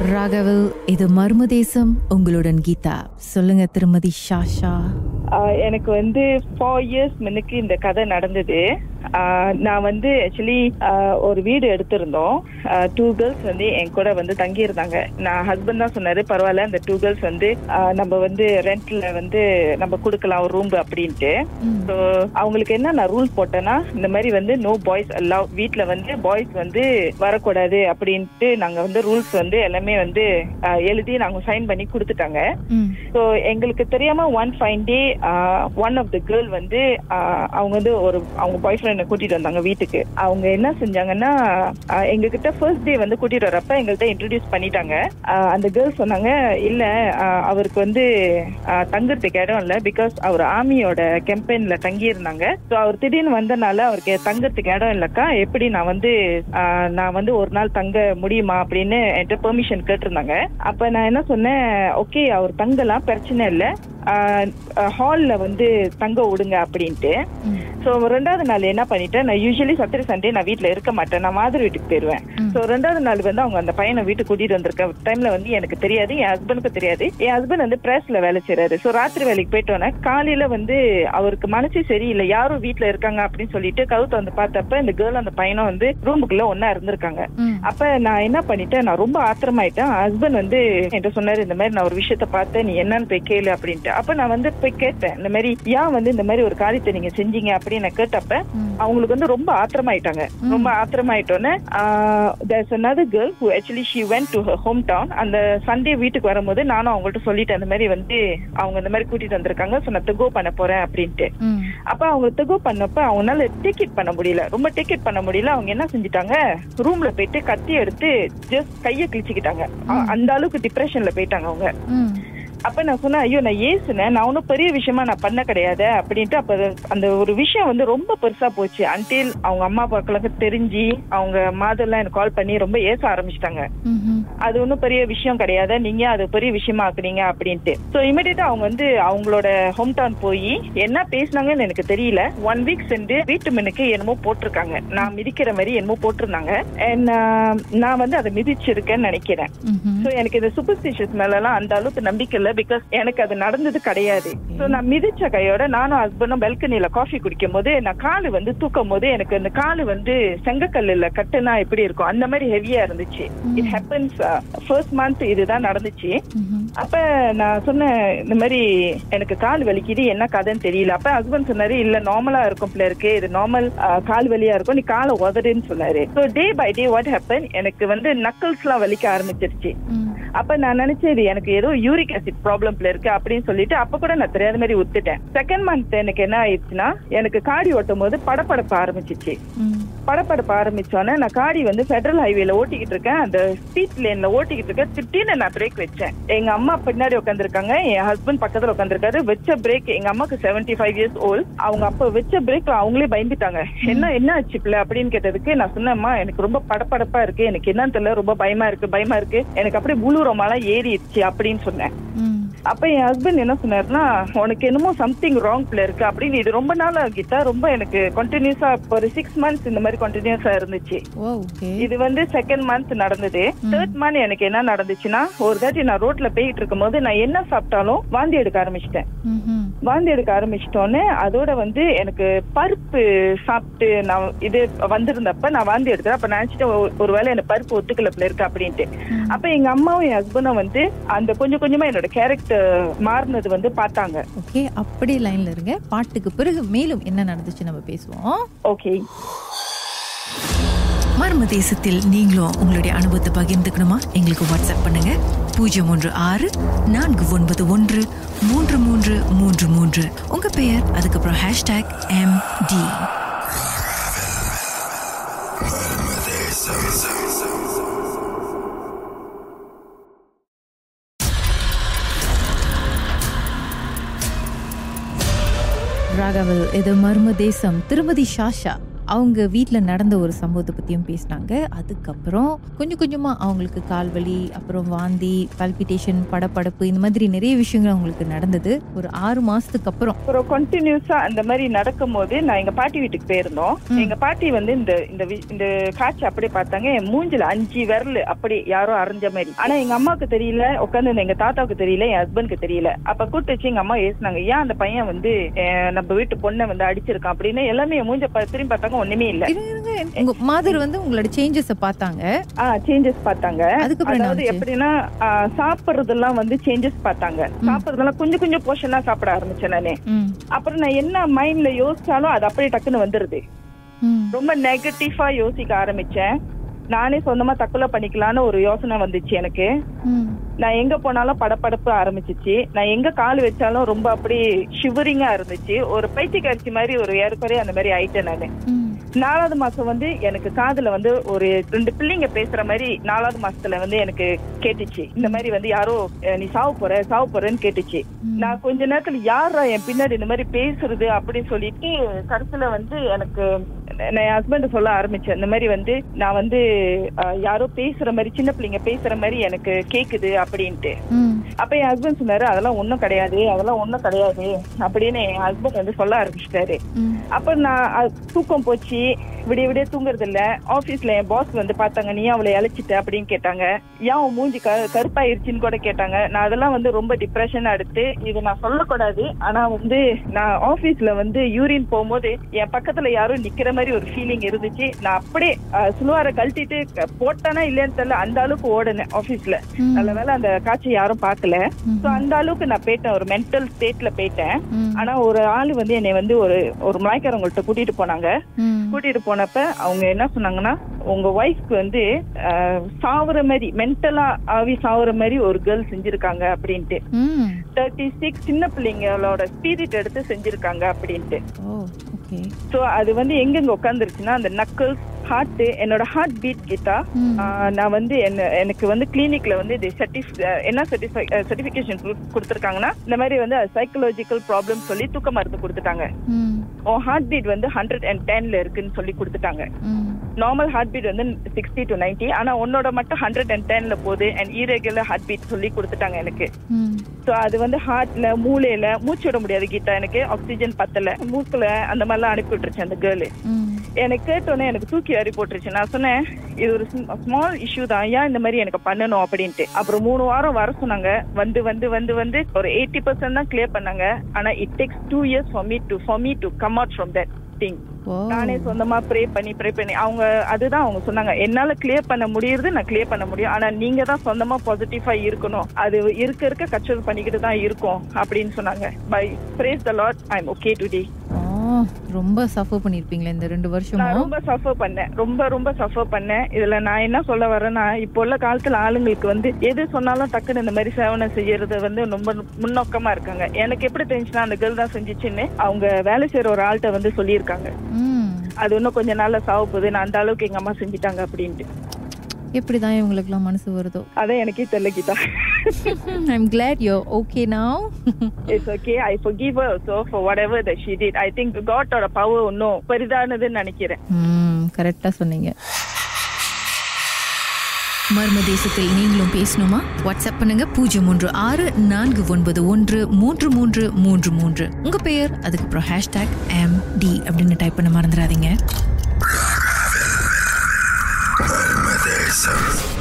ராகவல், இது மர்ம தேசம். உங்களுடன் கீதா. சொல்லுங்க திருமதி ஷாஷா. எனக்கு 4 years முன்னுக்கு இந்த கதை நடந்தது. நான் ஆக்சுவலி ஒரு வீடு எடுத்திருந்தோம். 2 girls என் கூட தங்கி இருந்தாங்க. நான் ஹஸ்பண்ட் தான் சொன்னாரு, பரவாயில்ல இந்த 2 girls நம்ம ரெண்ட்ல நம்ம கொடுக்கலாம் ஒரு ரூம் அப்படின்ட்டு. ஸோ அவங்களுக்கு என்ன நான் ரூல் போட்டேன்னா, இந்த மாதிரி நோ பாய்ஸ் அலவ், வீட்டுல பாய்ஸ் வரக்கூடாது அப்படின்ட்டு நாங்க ரூல்ஸ் எல்லாமே எழுதி நாங்க சைன் பண்ணி கொடுத்துட்டாங்க. ஸோ எங்களுக்கு தெரியாம one fine day one of the girl அவங்க அவங்க பாய் ஃப்ரெண்ட் கூட்டிட்டு வந்தாங்க வீட்டுக்கு. அவங்க என்ன செஞ்சாங்கன்னா, எங்க கிட்ட ஃபர்ஸ்ட் டே கூட்டிட்டு வரப்ப எங்கள்கிட்ட இன்ட்ரோடியூஸ் பண்ணிட்டாங்க. அந்த கேர்ள் சொன்னாங்க, இல்ல அவருக்கு தங்குறதுக்கு இடம் இல்ல, பிகாஸ் அவர் ஆர்மியோட கேம்பெயின்ல தங்கி இருந்தாங்க. ஸோ அவர் திடீர்னு வந்தனால அவருக்கு தங்குறதுக்கு இடம் இல்லக்கா, எப்படி நான் ஒரு நாள் தங்க முடியுமா அப்படின்னு என்கிட்ட பெர்மிஷன் கேட்டிருந்தாங்க. அப்ப நான் என்ன சொன்னேன், ஓகே அவர் தங்கலாம், பிரச்சனை இல்லை, ஹால்ல தங்க விடுங்க அப்படின்ட்டு. ஸோ 2வது நாள் என்ன பண்ணிட்டேன், நான் யூஸ்வலி சாட்டர்டே சண்டே நான் வீட்டுல இருக்க மாட்டேன், நான் மாதிரி வீட்டுக்கு போயிருவேன். ஸோ 2வது நாள் அவங்க அந்த பையனை வீட்டுக்கு கூட்டிட்டு வந்திருக்க டைம்ல எனக்கு தெரியாது, என் ஹஸ்பண்டுக்கு தெரியாது. என் ஹஸ்பண்ட் பிரஸ்ல வேலை செய்யறாரு. ஸோ ராத்திரி வேலைக்கு போயிட்டோன்னே காலையில அவருக்கு மனசு சரியில்லை, யாரும் வீட்டுல இருக்காங்க அப்படின்னு சொல்லிட்டு கவுத்த பார்த்தப்ப இந்த கேர்ள் அந்த பையனும் ரூமுக்குள்ள ஒன்னா இருந்திருக்காங்க. அப்ப நான் என்ன பண்ணிட்டேன், நான் ரொம்ப ஆத்திரமாயிட்டேன். ஹஸ்பண்ட் என்கிட்ட சொன்னாரு, இந்த மாதிரி நான் ஒரு விஷயத்த பார்த்தேன், நீ என்னன்னு போய் கேளு அப்படின்ட்டு. அப்ப நான் போய் கேட்டேன், இந்த மாதிரி ஏன் இந்த மாதிரி ஒரு காரியத்தை நீங்க செஞ்சீங்க அப்படின்னு நான் கேட்டப்ப அவங்களுக்கு ரொம்ப ஆத்திரமாயிட்டாங்க. ரொம்ப ஆத்திரமாயிட்டோன்னே there's another girl who actually she went to her hometown. அந்த சண்டே வீட்டுக்கு வரும்போது நானும் அவங்கள்ட்ட சொல்லிட்டேன், அந்த மாதிரி அவங்க இந்த மாதிரி கூட்டிட்டு வந்திருக்காங்க, ஸோ நான் தெகோ பண்ண போறேன் அப்படின்ட்டு. அப்ப அவங்க தெகோ பண்ணப்ப அவங்களால டிக்கெட் பண்ண முடியல, ரொம்ப டிக்கெட் பண்ண முடியல. அவங்க என்ன செஞ்சுட்டாங்க, ரூம்ல போயிட்டு கத்தி எடுத்து ஜஸ்ட் கையை கிழிச்சுக்கிட்டாங்க. அந்த அளவுக்கு டிப்ரெஷன்ல போயிட்டாங்க அவங்க. அப்ப நான் சொன்னேன், ஐயோ நான் ஏசுனேன், நான் ஒன்னும் பெரிய விஷயமா நான் பண்ண கிடையாது அப்படின்ட்டு. அப்ப அந்த ஒரு விஷயம் ரொம்ப பெருசா போச்சு. அன்டில் அவங்க அம்மா அப்பாக்களுக்கு தெரிஞ்சு அவங்க மாதெல்லாம் எனக்கு கால் பண்ணி ரொம்ப ஏச ஆரம்பிச்சிட்டாங்க. அது ஒன்னும் பெரிய விஷயம் கிடையாது, நீங்க அது பெரிய விஷயமா ஆக்குறீங்க அப்படின்ட்டு. சோ இமிடியேட்டா அவங்க அவங்களோட ஹோம் டவுன் போய் என்ன பேசினாங்கன்னு எனக்கு தெரியல. 1 வீக் சென்று வீட்டு மெனுக்கு என்னமோ போட்டிருக்காங்க, நான் மிதிக்கிற மாதிரி என்னமோ போட்டிருந்தாங்க. நான் அதை மிதிச்சிருக்கேன்னு நினைக்கிறேன். சோ எனக்கு இந்த சூப்பர்ஸ்டிஷியஸ் மேல எல்லாம் அந்த அளவுக்கு நம்பிக்கை இல்ல, பிகாஸ் எனக்கு அது நடந்தது கிடையாது. சோ நான் மிதிச்ச கையோட நானும் ஹஸ்பண்டும் பெல்கனில காஃபி குடிக்கும் போது நான் காலு தூக்கும் போது எனக்கு அந்த காலு செங்கக்கல்லுல கட்டுனா எப்படி இருக்கும் அந்த மாதிரி ஹெவியா இருந்துச்சு. இட் ஹேப்பன்ஸ் ஃபர்ஸ்ட் மந்த் இதுதான் நடந்துச்சு. அப்ப நான் சொன்னேன், இந்த மாதிரி எனக்கு கால் வலிக்குது, என்ன கதைன்னு தெரியல. அப்ப ஹஸ்பண்ட் சொன்னாரு, இல்ல நார்மலா இருக்கும் பிள்ளைக்கு, இது நார்மல் கால் வலியா இருக்கும், நீ காலை உதடுன்னு சொன்னாரு. So day by day what happen, எனக்கு நக்கல்ஸ் எல்லாம் வலிக்க ஆரம்பிச்சிருச்சு. அப்ப நான் நினைச்சேன், இது எனக்கு ஏதோ யூரிக் ஆசிட் ப்ராப்ளம்ல இருக்கு அப்படின்னு சொல்லிட்டு அப்ப கூட நான் தெரியாத மாதிரி விட்டுட்டேன். செகண்ட் மந்த் எனக்கு என்ன ஆயிடுச்சுன்னா, எனக்கு காடி ஓட்டும் போது படப்படப்ப ஆரம்பிச்சிச்சு. படப்படப்ப ஆரம்பிச்சோன்னே நான் காடி ஃபெடரல் ஹைவேல ஓட்டிக்கிட்டு இருக்கேன், அந்த ஸ்ட்ரீட் லேன்ல ஓட்டிக்கிட்டு இருக்கேன். திடீர்னு நான் பிரேக் வச்சேன். எங்க அம்மா பின்னாடி உட்காந்துருக்காங்க, என் ஹஸ்பண்ட் பக்கத்துல உட்காந்துருக்காரு. வச்ச பிரேக், எங்க அம்மாக்கு 75 years old, அவங்க அப்ப வச்ச பிரேக் அவங்களே பயந்துட்டாங்க. என்ன ஆச்சு பிள்ளை அப்படின்னு கேட்டதுக்கு நான் சொன்னேம்மா, எனக்கு ரொம்ப படப்படப்பா இருக்கு, எனக்கு என்னன்னு தெரியல, ரொம்ப பயமா இருக்கு, எனக்கு அப்படியே புளூரமாலாம் ஏறிடுச்சு அப்படின்னு சொன்னேன். அப்ப என் ஹஸ்பண்ட் என்ன சொன்னாருன்னா, உனக்கு என்னமோ சம்திங் ராங் பிள்ளை இருக்கு அப்படின்னு. இது ரொம்ப நாள் ஆகிட்டா, ரொம்ப எனக்கு கண்டினியூஸா ஒரு 6 months இந்த மாதிரி கண்டினியூஸா இருந்துச்சு. இது செகண்ட் மந்த் நடந்தது. தேர்ட் மந்த் எனக்கு என்ன நடந்துச்சுன்னா, ஒரு தாட்டி நான் ரோட்ல போயிட்டு இருக்கும் போது நான் என்ன சாப்பிட்டாலும் வாந்தி எடுக்க ஆரம்பிச்சிட்டேன். வாந்தி எடுக்க ஆரம்பிச்சிட்டோன்னே அதோட எனக்கு பருப்பு சாப்பிட்டு நான் இது வந்திருந்தப்ப நான் வாந்தி எடுத்தேன். அப்ப நினைச்சிட்டு ஒருவேளை எனக்கு பருப்பு ஒத்துக்கல பிள்ளை இருக்கு அப்படின்ட்டு. அப்ப எங்க அம்மாவும் என் ஹஸ்பண்டும் அந்த கொஞ்சம் கொஞ்சமா என்னோட கேரக்டர் மாறினது பார்த்தாங்க. ஓகே, அப்படி லைன்ல இருங்க. பாட்டுக்கு பிறகு மேலும் என்ன நடந்துச்சு நம்ம பேசுவோம். ஓகே. மர்ம தேசத்தில் நீங்களும் உங்களுடைய அனுபவத்தை பகிர்ந்துக்கணுமா? எங்களுக்கு வாட்ஸ்அப் பண்ணுங்க 016-491-3333. உங்க பெயர், அதுக்கப்புறம் #MD. ராகவல், இது மர்ம தேசம். திருமதி ஷாஷா அவங்க வீட்ல நடந்த ஒரு சம்பவத்தை பத்தியும் பேசினாங்க. அதுக்கப்புறம் கொஞ்சம் கொஞ்சமா அவங்களுக்கு கால்வலி, அப்புறம் வாந்தி, பால்பிட்டேஷன், படபடப்பு, இந்த மாதிரி நிறைய விஷயங்கள் அவங்களுக்கு நடந்தது. ஒரு 6 மாசத்துக்கு அப்புறம் கண்டினியூஸா அந்த மாதிரி நடக்கும் போது நான் எங்க பாட்டி வீட்டுக்கு போயிருந்தோம். எங்க பாட்டி வந்து இந்த காட்சி அப்படியே பார்த்தாங்க. என் மூஞ்சில 5 விரல் அப்படி யாரோ அரைஞ்ச மாதிரி. ஆனா எங்க அம்மாவுக்கு தெரியல, உட்காந்து எங்க தாத்தாவுக்கு தெரியல, என் ஹஸ்பண்டுக்கு தெரியல. அப்ப கூட்டு வச்சு எங்க அம்மா ஏசினாங்க, ஏன் அந்த பையன் வந்து நம்ம வீட்டு பொண்ணை வந்து அடிச்சிருக்கான் அப்படின்னு. எல்லாமே என் மூஞ்ச திரும்பி பார்த்தாங்க, ஒண்ணுமே இல்ல. உங்க மாதர் வந்து உங்களோட சேஞ்சஸ் பார்த்தாங்க. சேஞ்சஸ் பார்த்தாங்க. அதாவது எப்படின்னா சாப்பிடுறதெல்லாம் வந்து சேஞ்சஸ் பார்த்தாங்க. சாப்பிடுறதெல்லாம் கொஞ்சம் கொஞ்சம் போர்ஷனா சாப்பிட ஆரம்பிச்சேன் நானே. அப்புறம் நான் என்ன மைண்ட்ல யோசிச்சாலும் அது அப்படியே டக்குன்னு வந்துருது. ரொம்ப நெகட்டிவா யோசிக்க ஆரம்பிச்சேன். நானே சொந்தமா தற்கொலை பண்ணிக்கலான்னு ஒரு யோசனை வந்துச்சு எனக்கு. நான் எங்க போனாலும் படபடப்பு ஆரம்பிச்சிச்சு. நான் எங்க கால் வச்சாலும் ரொம்ப அப்படி ஷிவரிங்கா இருந்துச்சு. ஒரு பைத்தியக்காரச்சி மாதிரி ஒரு ஏற்கனவே அந்த மாதிரி ஆயிட்டேன் நானு. 4வது மாசம் வந்து எனக்கு காதுல வந்து ஒரு 2 பிள்ளைங்க பேசுற மாதிரி 4வது மாசத்துல வந்து எனக்கு கேட்டுச்சு. இந்த மாதிரி வந்து யாரோ நீ சாவு போறன்னு கேட்டுச்சு. நான் கொஞ்ச நேரத்துல யாரா என் பின்னாடி இந்த மாதிரி பேசுறது அப்படின்னு சொல்லிட்டு கடைசியில வந்து எனக்கு என் ஹஸ்பண்ட் சொல்ல ஆரம்பிச்சேன். இந்த மாதிரி வந்து நான் வந்து யாரோ பேசுற மாதிரி, சின்ன பிள்ளைங்க பேசுற மாதிரி எனக்கு கேக்குது அப்படின்ட்டு. அப்ப என் ஹஸ்பண்ட் சொன்னாரு, அதெல்லாம் ஒண்ணும் கிடையாது அப்படின்னு என் ஹஸ்பண்ட் வந்து சொல்ல ஆரம்பிச்சிட்டாரு. அப்ப நான் தூக்கம் போச்சு, விடிய விடிய தூங்குறது இல்ல. ஆபீஸ்ல என் பாஸ் வந்து பார்த்தாங்க, நீ அவளை இழைச்சிட்ட அப்படின்னு கேட்டாங்க. ஏன் மூஞ்சி கருப்பாயிருச்சுன்னு கூட கேட்டாங்க. நான் அதெல்லாம் வந்து ரொம்ப டிப்ரெஷன் எடுத்து, இது நான் சொல்லக்கூடாது, ஆனா வந்து நான் ஆபீஸ்ல வந்து யூரின் போகும்போது என் பக்கத்துல யாரும் நிக்கிற மாதிரி ஒரு ஃபீலிங் இருந்துச்சு. நான் அப்படியே சுலுவார கழட்டிட்டு போட்டானா இல்லைன்னு தெரியல, அந்த அளவுக்கு ஓடுனேன் ஆபீஸ்ல. நல்ல வேலை அந்த காட்சி யாரும் பார்க்கல. சோ அந்த அளவுக்கு நான் போயிட்டேன், ஒரு மென்டல் ஸ்டேட்ல போயிட்டேன். ஆனா ஒரு ஆளு வந்து என்னை வந்து ஒரு மலாய்க்காரங்கள்ட்ட கூட்டிட்டு போனாங்க. கூட்டிட்டு போனப்ப அவங்க என்ன சொன்னாங்கன்னா, உங்க ஒய்ஃப்க்கு வந்து சாவுற மாதிரி, மென்டலா ஆவி சாவுற மாதிரி ஒரு கேர்ள் செஞ்சிருக்காங்க அப்படின்ட்டு. 36 சின்ன பிள்ளைங்களோட ஸ்பிரிட் எடுத்து செஞ்சிருக்காங்க அப்படின்ட்டு. சோ அது வந்து எங்க உட்காந்துருச்சுன்னா, அந்த நக்கல்ஸ், ஹார்ட், என்னோட ஹார்ட் பீட் கிட்ட நான் வந்து எனக்கு வந்து கிளினிக்ல வந்து என்ன சர்டிபிகேஷன் கொடுத்திருக்காங்கன்னா, இந்த மாதிரி வந்து சைக்கலாஜிக்கல் ப்ராப்ளம் சொல்லி தூக்க மருந்து கொடுத்துட்டாங்க. ஹார்ட் பீட் வந்து 110ல இருக்குன்னு சொல்லி கொடுத்துட்டாங்க. நார்மல் ஹார்ட் பீட் வந்து 60 to 90, ஆனா உன்னோட மட்டும் 110ல போகுது அண்ட் irregular ஹார்ட் பீட் சொல்லி கொடுத்துட்டாங்க எனக்கு. சோ அது வந்து ஹார்ட்ல, மூளையில மூச்சு விட முடியாது கீதா, எனக்கு ஆக்சிஜன் பத்தல, மூக்குல அந்த மாதிரிலாம் அனுப்பி விட்டுருச்சு அந்த கேர்ளு. எனக்கு கேட்டோன்னே எனக்கு தூக்கி அறி போட்டுருச்சு. நான் சொன்னேன், இது ஒரு ஸ்மால் இஷ்யூ தான், ஏன் இந்த மாதிரி எனக்கு பண்ணணும் அப்படின்ட்டு. அப்புறம் 3 வாரம் வர சொன்னாங்க. வந்து வந்து வந்து வந்து ஒரு 80% தான் கிளியர் பண்ணாங்க. ஆனா it takes 2 years for me to come out from that thing. நானே சொந்தமா ப்ரே பண்ணி அவங்க அதுதான் அவங்க சொன்னாங்க, என்னால கிளியர் பண்ண முடியுது, நான் கிளியர் பண்ண முடியும், ஆனா நீங்க தான் சொந்தமா பாசிட்டிவா இருக்கணும், அது இருக்க கச்சல் பண்ணிக்கிட்டு தான் இருக்கும் அப்படின்னு சொன்னாங்க. By praise the Lord, I am okay today. ரொம்ப சஃபர் பண்ணிருப்பீங்களா இந்த 2 வருஷமா? நான் ரொம்ப சஃபர் பண்ணேன், ரொம்ப சஃபர் பண்ணேன். இதுல நான் என்ன சொல்ல வரேன்னா, இப்போ உள்ள காலத்துல ஆளுங்களுக்கு வந்து எது சொன்னாலும் டக்குன்னு இந்த மாதிரி சேவனை செய்யறது வந்து ரொம்ப முன்னோக்கமா இருக்காங்க. எனக்கு எப்படி தெரிஞ்சுன்னா, அந்த கேர்ள் தான் செஞ்சிச்சுன்னு அவங்க வேலை செய்யற ஒரு ஆள்கிட்ட வந்து சொல்லியிருக்காங்க. அது இன்னும் கொஞ்ச நாள்ல சாவ போகுது, நான் அந்த அளவுக்கு எங்க அம்மா செஞ்சிட்டாங்க அப்படின்ட்டு. எப்படிதான் இவங்களுக்கு எல்லாம் மனசு வருதோ அதான் எனக்கே தெரியல Geetha. I'm glad you're okay now. It's okay, I forgive her also for whatever that she did. I think God ஓட பவர் இன்னும் பெரிதானதுன்னு நினைக்கிறேன். கரெக்டா சொன்னீங்க. மர்ம தேசத்தில் நீங்களும் பேசணுமா? வாட்ஸ்அப் பண்ணுங்க 03649133333. உங்க பெயர், அதுக்கப்புறம் #MD அப்படின்னு டைப் பண்ண மறந்துடாதீங்க.